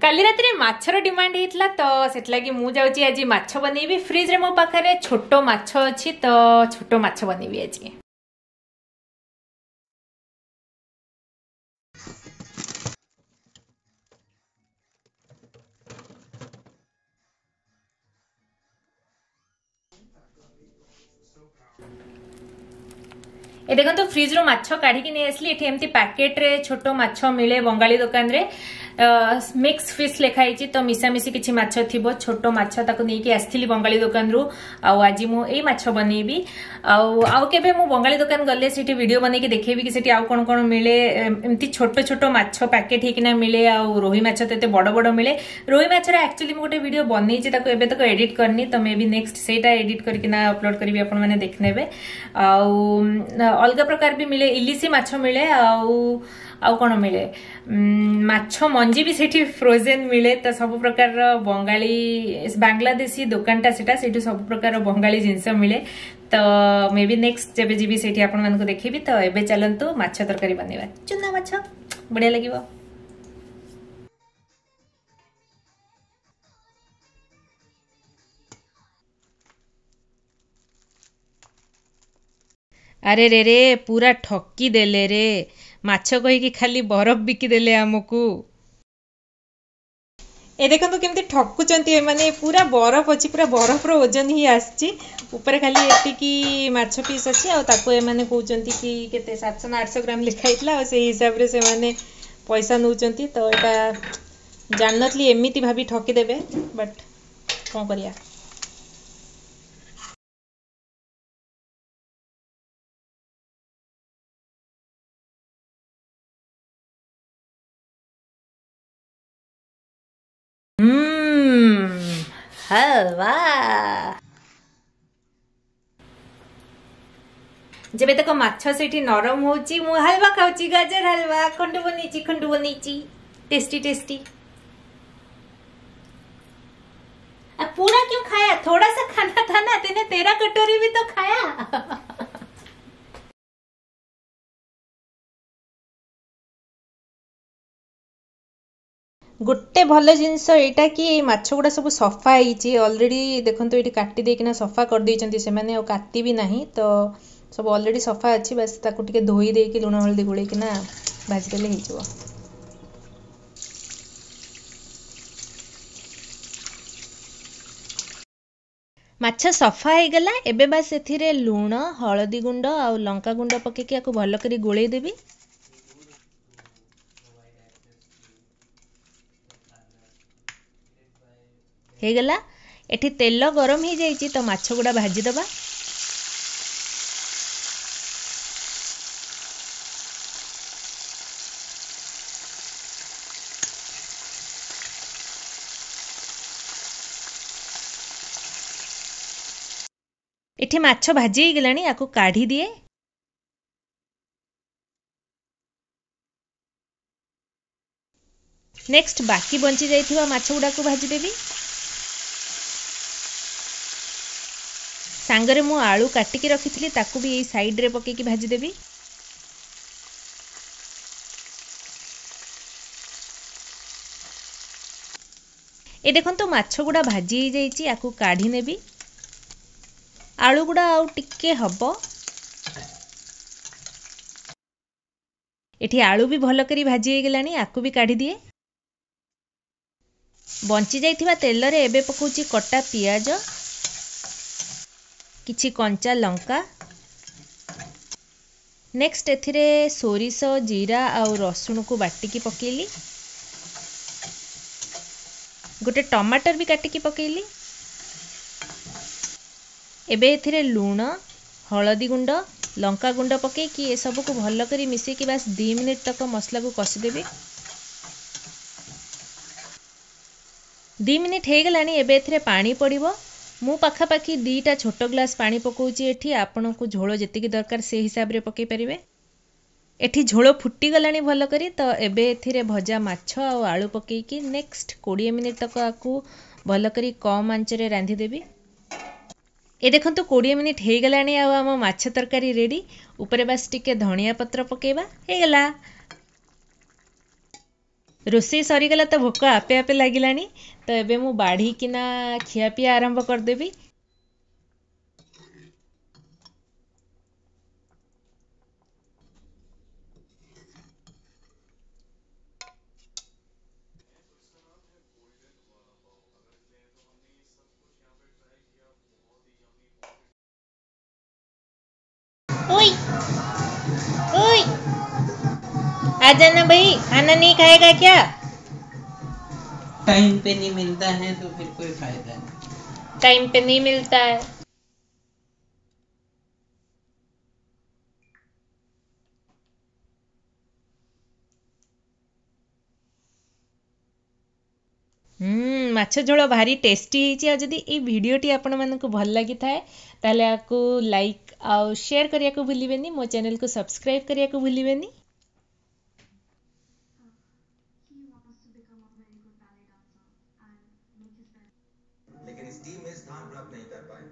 काली रात माछर डिमांड होता तो से मुझे जाऊँगी आज माछ बनैबी। फ्रिज रे मो पाखे छोट माछ अच्छी तो छोट माछ बनैबी आज। ए देखो तो फ्रिज रो माछ काढ़ी नहीं आसली। एमती पैकेट रे छोट माछ मिले बंगाली दुकान रे। मिक्स फिश लिखाई तो मिसामिशी किसी माछ थिबो छोट माछ ताको नेकी आसथिली बंगाली दुकान रु। आज मु एई माछ बनैबी। आउ केबे मु बंगाली दुकान गले सेठी वीडियो बनै के देखेबी कि सेठी आउ कोन कोन मिले। एमती छोट छोट माछ पैकेट हेकिना मिले। आउ रोही माछ तो बड़ बड़ मिले। रोही माछ रे एक्चुअली मु गोटे वीडियो बनैछि ताको एबे तक एडिट करनी तो मे बी नेक्स्ट सेटा एडिट करकिना अपलोड करबी आपण माने देखनेबे। आउ अलग प्रकार भी मिले। इलिसी माछ मिले। आउ कौन मिले माछ मंजी भी सेठी फ्रोजेन मिले। तो सब प्रकार बंगाली बांग्लादेशी दुकानटा सेटा सेठी सब प्रकार बंगाली जिनस मिले। तो मे बी नेक्स्ट जब जीवी सेठी आपण मानको देखिबी। तो एबे चलंतु माछ तरकारी बनेबा। चुना माछ बढ़िया लागिबो। अरे रे रे पूरा ठकी देले रे। माछ कहीकि खाली बरफ बिकी देले आमको। ए देखो तो केमती ठकुचंती ए माने पूरा बरफ अछि। पूरा बरफ रो वजन ही आछि। ऊपर खाली एतिकी माछ पीस अछि। आ ताको ए माने कहउचंती कि केते 700 ना 800 ग्राम लिखाइतला। आ से हिसाब रे से माने पैसा नउचंती। तो एटा जाननतली एमिति भाबी ठकी देबे। बट कोन करिया। हलवा जब तक माछ से नरम होची मु हलवा खाऊची। गाजर हलवा खंडु बनीची टेस्टी टेस्टी। अब पूरा क्यों खाया? थोड़ा सा खाना था ना। तेने तेरा कटोरी भी तो खाया। गोटे भल जिनस एटा कि माछ गुड़ा सब सफा होती अलरेडी। देखो ये काटी देकिना सफा कर देइचंती से माने काटी भी नहीं। तो सब अलरेडी सफा अच्छी। बस ताकू टिके धोई देकी लुण हल्दी गोलेकिना भाजी देले हेइजो। माछ सफा हो गला। एबे बस एथिरे लुण हळदी गुंड आ लंका गुंड पकेकी याको भल करी गोळेई देबी। हो गला। एठी तेल गरम हो जाइए तो माछ गुड़ा भाजी दबा। एठी माछ भाजी हो गलानी याको काढ़ी दिए। नेक्स्ट बाकी बंची जाइथिबा माछ गुड़ा को भाजी देबी। सांगरे मु आलू काटिकी रखिथिली ताकू भी यही साइड रे पकेकी भाजी देबी। ए देखन तो माछ गुड़ा भाजी हो जाइए। याकू काढ़ी नेबी। आलू गुड़ा आउ टिके हबो। एठी आलू भी भल करी भाजी हो गलानी याकू भी काढ़ी दिए। बंची जाइथिबा तेल रे एबे पकाउची कटा पियाज किछि कंचा लंका। नेक्स्ट एथिरे सोरिष जीरा आउ रसुण को बाटिकी पकेली। गोटे टमाटर भी काटिकी पकेली। एबे एथिरे लुण हळदी गुंड लंका गुंड पकेकी ए सब को भल करी मिसेकी बस 2 मिनिट तक मसला को कसी देबी। 2 मिनिट हो गलानी। एबे एथिरे पानी पड़िबो। मु पाखापाखी 2टा छोट ग्लास पानी पकाउची। एठी आपन को झोल जेतिकी दरकार से हिसाब रे पकई परिबे। एठी झोल फुटी गलानी भल करी। तो एबे एथिरे भजा माछ आ आलू पकेकी नेक्स्ट 20 मिनिट तक आकू भल करी कम आंच रे रांधी देबी। ए देखंतु 20 मिनिट हो गलानी। आम माछ तरकारी रेडी। ऊपर बस टिके धनिया पत्र पकेबा। हो गला। रोषेई सरीगला तो भोक आपे आपे लगिलानी तो एबे मु बाढ़ी किना खिया पिया आरंभ करदेबी। ओई ओई आ जाना भाई, खाना नहीं खाएगा क्या? टाइम पे नहीं मिलता है तो फिर कोई फायदा नहीं। टाइम पे नहीं मिलता है। ମାଛ ଝୋଳ ଭାରି ଟେଷ୍ଟି ହେଇଛି। ଆଉ ଯଦି ଏଇ ଭିଡ଼ିଓଟି ଆପଣମାନଙ୍କୁ ଭଲ ଲାଗିଥାଏ ତାହେଲେ ଆକୁ ଲାଇକ୍ ଆଉ ସେୟାର କରିବାକୁ ଭୁଲିବେନି, ମୋ ଚ୍ୟାନେଲକୁ ସବସ୍କ୍ରାଇବ୍ କରିବାକୁ ଭୁଲିବେନି। लेकिन इस टीम में स्थान प्राप्त नहीं कर पाए।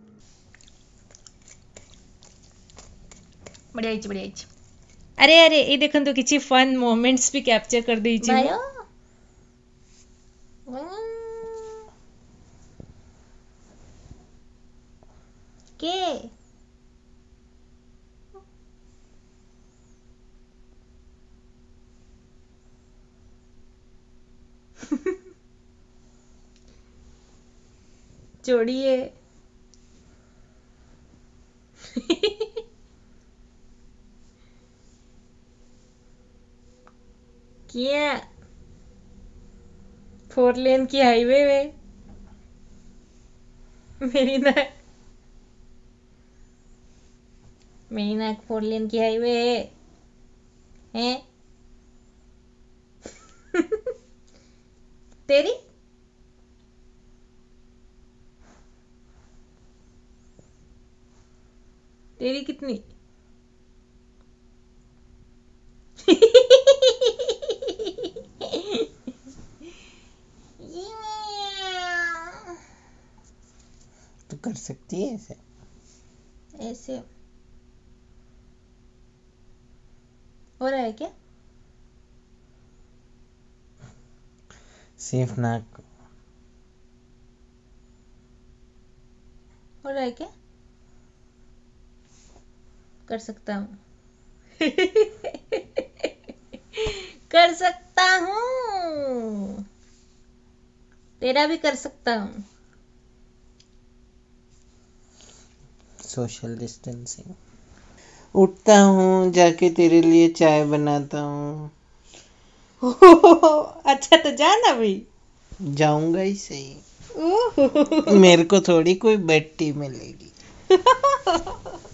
ବଢ଼ିଆ ହେଇଛି ବଢ଼ିଆ ହେଇଛି। ଆରେ ଆରେ ଏଇ ଦେଖନ୍ତୁ କିଛି ଫନ୍ ମୋମେଣ୍ଟସ୍ ବି କ୍ୟାପଚର କରିଦେଇଛି ମୁଁ। କେ जोड़िए क्या 4 लेन की हाईवे में मेरी नाक 4 लेन की हाईवे है तेरी तेरी कितनी तो कर सकती है ऐसे ऐसे हो रहा है क्या? सिर्फ नाक हो रहा है क्या? कर सकता हूँ कर सकता हूँ, तेरा भी कर सकता हूँ। Social distancing. उठता हूँ, जाके तेरे लिए चाय बनाता हूँ। अच्छा तो जाना भाई। जाऊंगा ही सही। मेरे को थोड़ी कोई बेड टी मिलेगी।